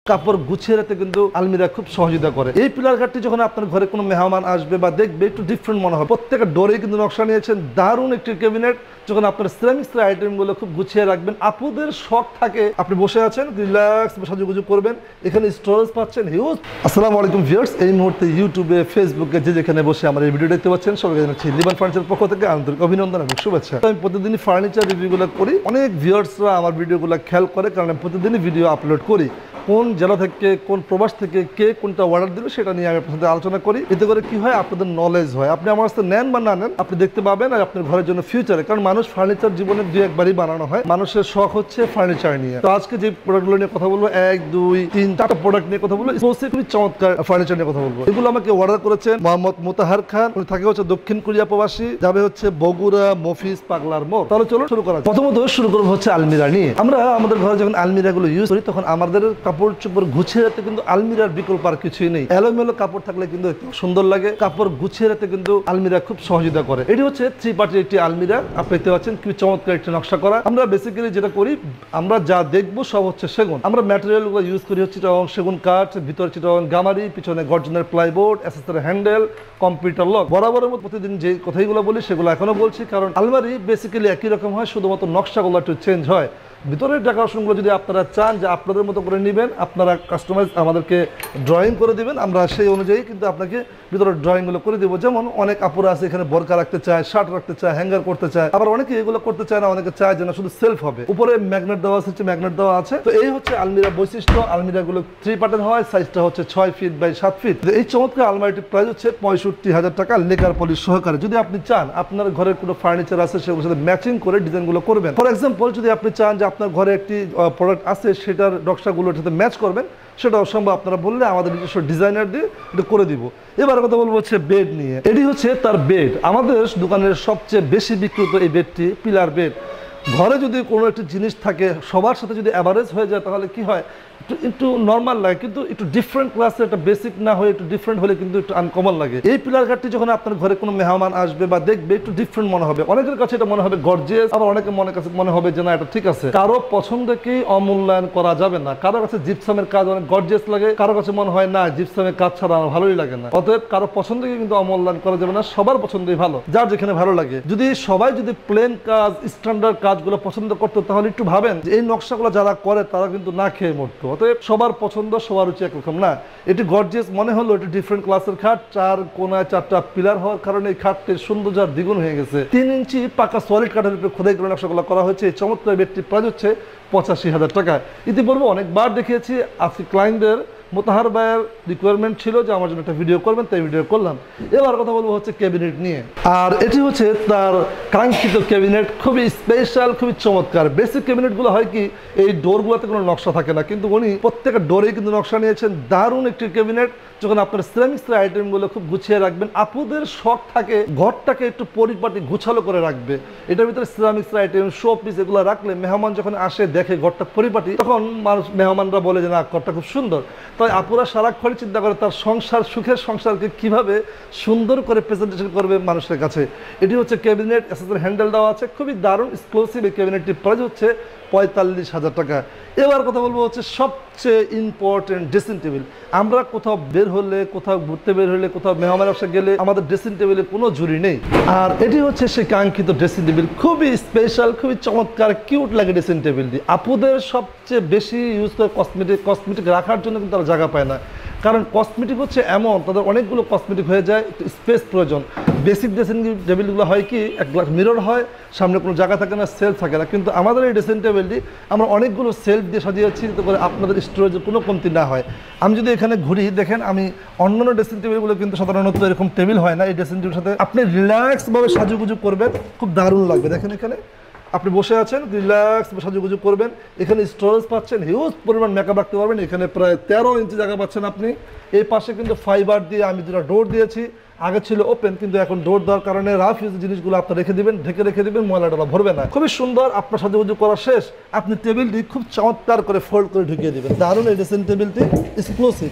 কাপড় গুছিয়ে রাখতে কিন্তু আলমিরা খুব সহযোগিতা করে। এই পিলার কাঠটি যখন আপনার ঘরে কোনো মেহমান আসবে বা দেখবে একটু ডিফারেন্ট মনে হবে। প্রত্যেকটা ডোরে কিন্তু নকশা নিয়েছেন, দারুণ একটি ক্যাবিনেট। যখন আপনার সিরামিক্সের আইটেমগুলো খুব গুছিয়ে রাখবেন, আপুদের শখ থাকে আপনি বসে আছেন রিল্যাক্স সাজুগুজু করবেন, এখানে স্টোরেজ পাচ্ছেন হিউজ। আসসালামু আলাইকুম ভিউয়ার্স, এই মুহূর্তে ইউটিউবে ফেসবুকে যে যেখানে বসে আমার এই ভিডিও দেখতে পাচ্ছেন সবাইকে জানাচ্ছি লিবান ফার্নিচারের পক্ষ থেকে আন্তরিক অভিনন্দন এবং শুভেচ্ছা। আমি প্রতিদিনই ফার্নিচার রিভিউগুলো করি, অনেক ভিউয়ার্সরা আমার ভিডিওগুলো খেয়াল করে কারণ আমি প্রতিদিনই ভিডিও আপলোড করি। কোন জেলা থেকে কোন প্রবাস থেকে কে কোনটা অর্ডার দিল সেটা নিয়ে আমি আপনার সাথে আলোচনা করি। এতে করে কি হয়, আপনাদের নলেজ হয়। আপনি আমার কাছে নেন বা না নেন, আপনি দেখতে পাবেন আর আপনার ঘরের জন্য ফিউচারে। কারণ মানুষ ফার্নিচার জীবনে দুই একবারই বানানো হয়, মানুষের শখ হচ্ছে ফার্নিচার নিয়ে। তো আজকে যে প্রোডাক্টগুলো নিয়ে কথা বলবো, 1 2 3 4টা প্রোডাক্ট নিয়ে কথা বলবো, খুবই চমৎকার ফার্নিচার নিয়ে কথা বলবো। এগুলো আমাকে অর্ডার করেছেন মোহাম্মদ মোতাহার খান, উনি থাকে হচ্ছে দক্ষিণ কোরিয়া প্রবাসী, যাবে হচ্ছে বগুড়া মফিজ পাগলার মোড়। তাহলে চলো শুরু করা। প্রথমত শুরু করবো হচ্ছে আলমিরা নিয়ে। আমরা আমাদের ঘরে যখন আলমিরাগুলো ইউজ করি তখন আমাদের কাপড় চোপড় গুছিয়ে রাখতে কিন্তু আলমিরার বিকল্প আর কিছুই নেই। এলোমেলো কাপড় থাকলে কিন্তু সুন্দর লাগে, কাপড় গুছিয়ে রাখতে কিন্তু আলমিরা খুব সহযোগিতা করে। এটি হচ্ছে 3 পার্টির একটি আলমিরা, আপনি দেখতে পাচ্ছেন কি চমৎকার একটি নকশা করা। আমরা বেসিক্যালি যেটা করি, আমরা যা দেখবো সব হচ্ছে সেগুন। আমরা ম্যাটেরিয়াল গুলো ইউজ করি হচ্ছে সেগুন কাঠ, ভিতরে চিটাগং গামারি, পিছনে গর্জনের plyboard, accessory handle, computer lock. বরাবরের মতো প্রতিদিন যে কথাগুলো বলি সেগুলো এখনো বলছি, কারণ আলমারি বেসিক্যালি একই রকম হয়, শুধুমাত্র নকশাগুলো একটু চেঞ্জ হয়। ভিতরের ডেকোরেশনগুলো যদি আপনারা চান যে আপনাদের মতো করে নেবেন, আপনারা কাস্টমাইজ আমাদেরকে ড্রয়িং করে দিবেন, আমরা সেই অনুযায়ী কিন্তু আপনাকে ভিতরের ড্রয়িংগুলো করে দেবো। যেমন অনেক আপুরা আছে এখানে বোরকা রাখতে চায়, শার্ট রাখতে চায়, হ্যাঙ্গার করতে চায়, আবার অনেকে এগুলো করতে চায় না, অনেকে চায় যে না শুধু সেলফ হবে। উপরে ম্যাগনেট দেওয়া আছে, ম্যাগনেট দেওয়া আছে। তো এই হচ্ছে আলমিরা বৈশিষ্ট্য। আলমিরাগুলো 3 পার্টের হয়, সাইজটা হচ্ছে 6 ফিট বাই 7 ফিট। এই চমৎকার আলমারিটির প্রাইস হচ্ছে 65,000 টাকা লেকার পলিশ সহকারে। যদি আপনি চান আপনার ঘরের কোনো ফার্নিচার আছে সেগুলোর সাথে ম্যাচিং করে ডিজাইনগুলো করবেন। ফর এক্সাম্পল, যদি আপনি চান যে আপনার ঘরে একটি প্রোডাক্ট আছে সেটার নকশাগুলোর সাথে ম্যাচ করবেন, সেটাও সম্ভব। আপনারা বললে আমাদের নিজস্ব ডিজাইনার দিয়ে এটা করে দিব। এবার কথা বলবো হচ্ছে বেড নিয়ে। এটি হচ্ছে তার বেড। আমাদের দোকানের সবচেয়ে বেশি বিক্রিত এই বেডটি পিলার বেড। ঘরে যদি কোনো একটি জিনিস থাকে সবার সাথে যদি অ্যাভারেজ হয়ে যায় তাহলে কি হয়, একটু নর্মাল লাগে, কিন্তু একটু ডিফারেন্ট ক্লাসের, একটা বেসিক না হয়ে একটু ডিফারেন্ট হলে কিন্তু একটু আনকমন লাগে। এই পিলার কাঠটি যখন আপনার ঘরে কোনো মেহমান আসবে বা দেখবে একটু ডিফারেন্ট মনে হবে। অনেকের কাছে এটা মনে হবে গর্জিয়াস, আবার অনেকের কাছে মনে হবে যে না এটা ঠিক আছে। কারো পছন্দকেই অমূল্যায়ন করা যাবে না। কারো কাছে জিপসামের কাজ অনেক গর্জিয়াস লাগে, কারো কাছে মনে হয় না জিপসামের কাজ ছাড়া আমার ভালোই লাগে না। অতএব কারো পছন্দকে কিন্তু অমূল্যায়ন করা যাবে না, সবার পছন্দই ভালো, যার যেখানে ভালো লাগে। যদি সবাই যদি প্লেন কাজ, স্ট্যান্ডার্ড কাজগুলো পছন্দ করতো তাহলে একটু ভাবেন যে এই নকশাগুলো যারা করে তারা কিন্তু না খেয়ে মরতো। অতএব সবার পছন্দ, সবার রুচি একরকম না। এটি গর্জিয়াস মনে হলো, এটি ডিফারেন্ট ক্লাসের খাট। 4 কোনায় 4টা পিলার হওয়ার কারণে এই খাটটির সৌন্দর্য দ্বিগুণ হয়ে গেছে। 3 ইঞ্চি পাকা সলিড কাঠের উপরে খোদাই করে নকশাগুলো করা হয়েছে। এই চমৎকার বেডটির প্রাইস হচ্ছে 85,000 টাকা। ইতিপূর্বে অনেকবার দেখিয়েছি। আজকে ক্লায়েন্টদের মোতাহার ভাইয়ের রিকোয়ারমেন্ট ছিল যে আমার জন্য একটা ভিডিও করবেন, তাই ভিডিও করলাম। এবার কথা বলবো হচ্ছে ক্যাবিনেট নিয়ে। আর এটি হচ্ছে তার কাঙ্ক্ষিত ক্যাবিনেট, খুবই স্পেশাল, খুবই চমৎকার। বেসিক ক্যাবিনেটগুলো হয় কি, এই ডোরগুলোতে কোনো নকশা থাকে না, কিন্তু উনি প্রত্যেকটা ডোরেই কিন্তু নকশা নিয়েছেন। দারুণ একটি ক্যাবিনেট। যখন আপনার সিরামিক্সের আইটেমগুলো খুব গুছিয়ে রাখবেন, আপুদের শখ থাকে ঘরটাকে একটু পরিপাটি গুছালো করে রাখবে। এটার ভিতরে সিরামিক্সের আইটেম, শো পিস এগুলো রাখলে মেহমান যখন আসে দেখে ঘরটা পরিপাটি, তখন মেহমানরা বলে যে না ঘরটা খুব সুন্দর। তাই আপুরা সারাক্ষণ চিন্তা করে তার সংসার, সুখের সংসারকে কিভাবে সুন্দর করে প্রেজেন্টেশন করবে মানুষের কাছে। এটি হচ্ছে ক্যাবিনেট, অ্যাসেসরি হ্যান্ডেল দেওয়া আছে, খুবই দারুণ এক্সক্লুসিভ। এই ক্যাবিনেটটির প্রাইস হচ্ছে 45,000 টাকা। এবার কথা বলবো হচ্ছে সবচেয়ে ইম্পর্টেন্ট ড্রেসিং টেবিল। আমরা কোথাও বের হলে, কোথাও ঘুরতে বের হলে, কোথাও মেহমানের বাসায় গেলে আমাদের ড্রেসিং টেবিলে কোনো ঝুড়ি নেই। আর এটি হচ্ছে সেই কাঙ্ক্ষিত ড্রেসিং টেবিল, খুবই স্পেশাল, খুবই চমৎকার, কিউট লাগে ড্রেসিং টেবিলটি। আপুদের সবচেয়ে বেশি ইউজ করে কসমেটিক রাখার জন্য কিন্তু তারা জায়গা পায় না। কারণ কসমেটিক হচ্ছে এমন, তাদের অনেকগুলো কসমেটিক হয়ে যায়, একটু স্পেস প্রয়োজন। বেসিক ড্রেসিং টেবিলগুলো হয় কি, এক গ্লাস মিরর হয়, সামনে কোনো জায়গা থাকে না, সেলফ থাকে না। কিন্তু আমাদের এই ড্রেসিং টেবিলটি আমরা অনেকগুলো সেলফ দিয়ে সাজিয়েছি যাতে করে আপনাদের স্টোরেজের কোনো কমতি না হয়। আমি যদি এখানে ঘুরি দেখেন, আমি অন্যান্য ড্রেসিং টেবিলগুলো কিন্তু সাধারণত এরকম টেবিল হয় না। এই ড্রেসিং টেবিলের সাথে আপনি রিল্যাক্সভাবে সাজুগুজু করবেন, খুব দারুণ লাগবে। দেখেন এখানে আপনি বসে আছেন, রিল্যাক্স সাজুগুজু করবেন, এখানে স্টোরেজ পাচ্ছেন, হিউজ পরিমাণ মেকআপ রাখতে পারবেন। এখানে প্রায় 13 ইঞ্চি জায়গা পাচ্ছেন আপনি। এই পাশে কিন্তু ফাইবার দিয়ে আমি দুটো ডোর দিয়েছি। আগে ছিল ওপেন, কিন্তু এখন ডোর দেওয়ার কারণে রাফ ইউজ জিনিসগুলো আপনি রেখে দিবেন, ঢেকে রেখে দিবেন, ময়লাটা ভরবে না। খুবই সুন্দর। আপনার সাজুগুজু করা শেষ, আপনি টেবিলটি খুব চমৎকার করে ফোল্ড করে ঢুকিয়ে দিবেন। দারুণ এই ড্রেসিং টেবিলটি, এক্সক্লুসিভ।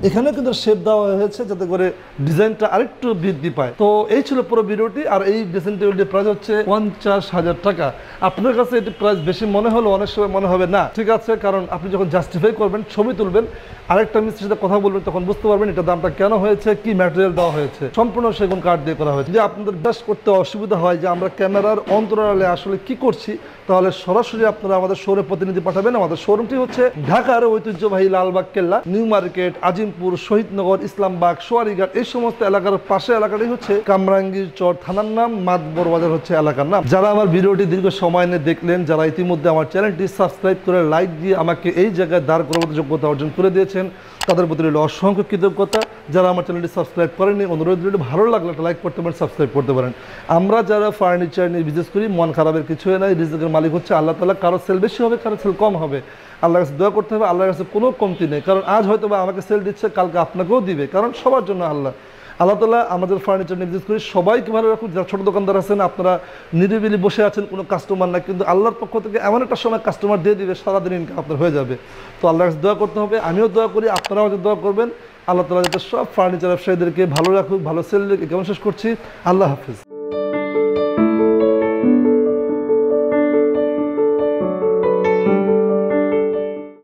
এখানে কিন্তু শেপ দেওয়া হয়েছে যাতে করে ডিজাইনটা আরেকটু বৃদ্ধি পায়। তো এই ছিল পুরো ভিডিওটি। আর এই ড্রেসিং টেবিলটির প্রাইস হচ্ছে 50,000 টাকা। আপনার কাছে এটি প্রাইস বেশি মনে হলো, অনেক সময় মনে হবে না, ঠিক আছে, কারণ আপনি যখন জাস্টিফাই করবেন, ছবি তুলবেন, আরেকটা মিস্ত্রির সাথে কথা বলবেন, তখন বুঝতে পারবেন এটা দামটা কেন হয়েছে, কি ম্যাটেরিয়াল দেওয়া হয়েছে। সম্পূর্ণ সেগুন কাঠ দিয়ে করা হয়েছে। যে আপনাদের ব্যাস করতে অসুবিধা হয় যে আমরা ক্যামেরার অন্তরালে আসলে কি করছি, তাহলে সরাসরি আপনারা আমাদের শোরুমে প্রতিনিধি পাঠাবেন। আমাদের শোরুমটি হচ্ছে ঢাকার ঐতিহ্যবাহী লালবাগ কেল্লা, নিউ মার্কেট, আজিমপুর, শহীদনগর, ইসলামবাগ, সোয়ারিঘাট, এই সমস্ত এলাকার পাশে এলাকাটাই হচ্ছে কামরাঙ্গীর চর থানার নাম, মাতবর বাজার হচ্ছে এলাকার নাম। যারা আমার ভিডিওটি দীর্ঘ সময় নিয়ে দেখলেন, যারা ইতিমধ্যে আমার চ্যানেলটি সাবস্ক্রাইব করে লাইক দিয়ে আমাকে এই জায়গায় দাঁড় করার মতো যোগ্যতা অর্জন করে দিয়েছেন, তাদের প্রতি রইল অসংখ্য কৃতজ্ঞতা। যারা আমার চ্যানেলটি সাবস্ক্রাইব করেনি, অনুরোধ রইল ভালো লাগলে একটা লাইক করতে পারেন, সাবস্ক্রাইব করতে পারেন। আমরা যারা ফার্নিচার নিয়ে বিজনেস করি, মন খারাপের কিছুই নাই। রিজিকের মালিক হচ্ছে আল্লাহ তাআলা। কারো সেল বেশি হবে, কারো সেল কম হবে, আল্লাহর কাছে দোয়া করতে হবে। আল্লাহর কাছে কোনো কমতি নেই, কারণ আজ হয়তো বা আমাকে সেল দিচ্ছে, কালকে আপনাকেও দিবে, কারণ সবার জন্য আল্লাহ তাআলা আমাদের ফার্নিচার নিয়ে বিজনেস করি সবাইকে ভালো রাখুন। যারা ছোটো দোকানদার আছেন, আপনারা নিরিবিলি বসে আছেন, কোনো কাস্টমার না, কিন্তু আল্লাহর পক্ষ থেকে এমন একটা সময় কাস্টমার দিয়ে দিবে, সারাদিন ইনকাম আপনার হয়ে যাবে। তো আল্লাহর কাছে দোয়া করতে হবে, আমিও দোয়া করি, আপনারাও হয়তো দোয়া করবেন। আল্লাহ তাআলা যাতে সব ফার্নিচার ব্যবসায়ীদেরকে ভালো রাখুক, ভালো সেল রেখে কেমন শেষ করছি। আল্লাহ হাফিজ।